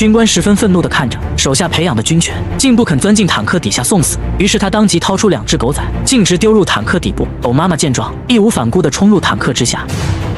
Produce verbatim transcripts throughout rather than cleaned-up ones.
军官十分愤怒地看着手下培养的军犬，竟不肯钻进坦克底下送死。于是他当即掏出两只狗仔，径直丢入坦克底部。狗妈妈见状，义无反顾地冲入坦克之下。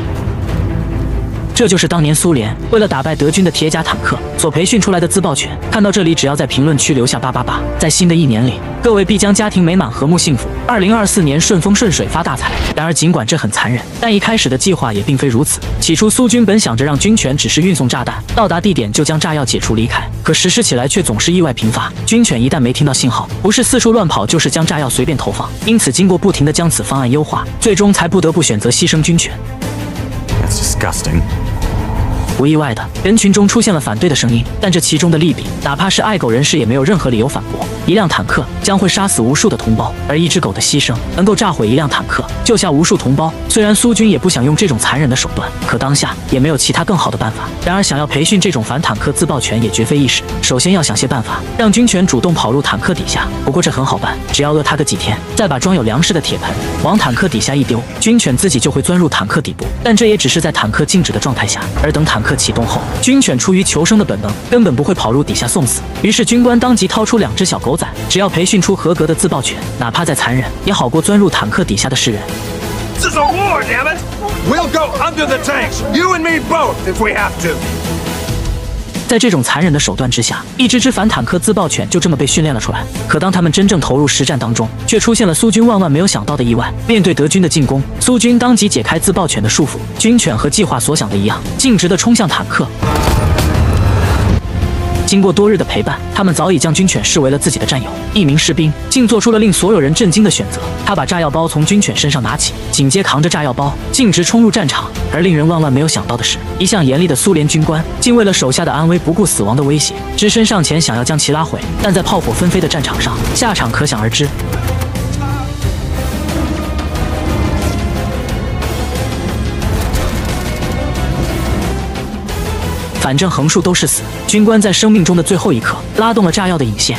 这就是当年苏联为了打败德军的铁甲坦克所培训出来的自爆犬。看到这里，只要在评论区留下八八八，在新的一年里，各位必将家庭美满、和睦幸福，二零二四年顺风顺水、发大财。然而，尽管这很残忍，但一开始的计划也并非如此。起初，苏军本想着让军犬只是运送炸弹，到达地点就将炸药解除离开，可实施起来却总是意外频发。军犬一旦没听到信号，不是四处乱跑，就是将炸药随便投放。因此，经过不停地将此方案优化，最终才不得不选择牺牲军犬。 That's disgusting. 不意外的，人群中出现了反对的声音，但这其中的利弊，哪怕是爱狗人士也没有任何理由反驳。一辆坦克将会杀死无数的同胞，而一只狗的牺牲能够炸毁一辆坦克，救下无数同胞。虽然苏军也不想用这种残忍的手段，可当下也没有其他更好的办法。然而，想要培训这种反坦克自爆犬也绝非易事。首先要想些办法，让军犬主动跑入坦克底下。不过这很好办，只要饿它个几天，再把装有粮食的铁盆往坦克底下一丢，军犬自己就会钻入坦克底部。但这也只是在坦克静止的状态下，而等坦克启动后，军犬出于求生的本能，根本不会跑入底下送死。于是军官当即掏出两只小狗仔，只要培训出合格的自爆犬，哪怕再残忍，也好过钻入坦克底下的世人。 This is a war, damn it! We'll go under the tanks, you and me both, if we have to. 在这种残忍的手段之下，一只只反坦克自爆犬就这么被训练了出来。可当他们真正投入实战当中，却出现了苏军万万没有想到的意外。面对德军的进攻，苏军当即解开自爆犬的束缚，军犬和计划所想的一样，径直地冲向坦克。经过多日的陪伴，他们早已将军犬视为了自己的战友。一名士兵竟做出了令所有人震惊的选择，他把炸药包从军犬身上拿起，紧接扛着炸药包径直冲入战场。而令人万万没有想到的是，一向严厉的苏联军官竟为了手下的安危不顾死亡的威胁，只身上前想要将其拉回。但在炮火纷飞的战场上，下场可想而知。反正横竖都是死。军官在生命中的最后一刻拉动了炸药的引线。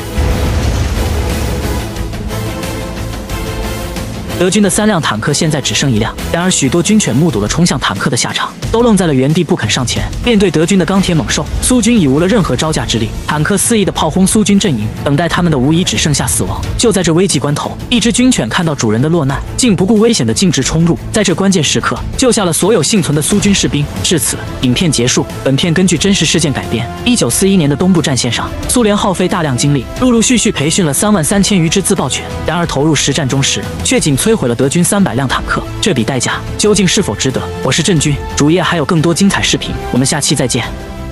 德军的三辆坦克现在只剩一辆，然而许多军犬目睹了冲向坦克的下场，都愣在了原地不肯上前。面对德军的钢铁猛兽，苏军已无了任何招架之力。坦克肆意的炮轰苏军阵营，等待他们的无疑只剩下死亡。就在这危急关头，一只军犬看到主人的落难，竟不顾危险的径直冲入，在这关键时刻救下了所有幸存的苏军士兵。至此，影片结束。本片根据真实事件改编。一九四一年的东部战线上，苏联耗费大量精力，陆陆续续培训了三万三千余只自爆犬，然而投入实战中时，却仅摧毁了德军三百辆坦克。这笔代价究竟是否值得？我是郑军，主页还有更多精彩视频，我们下期再见。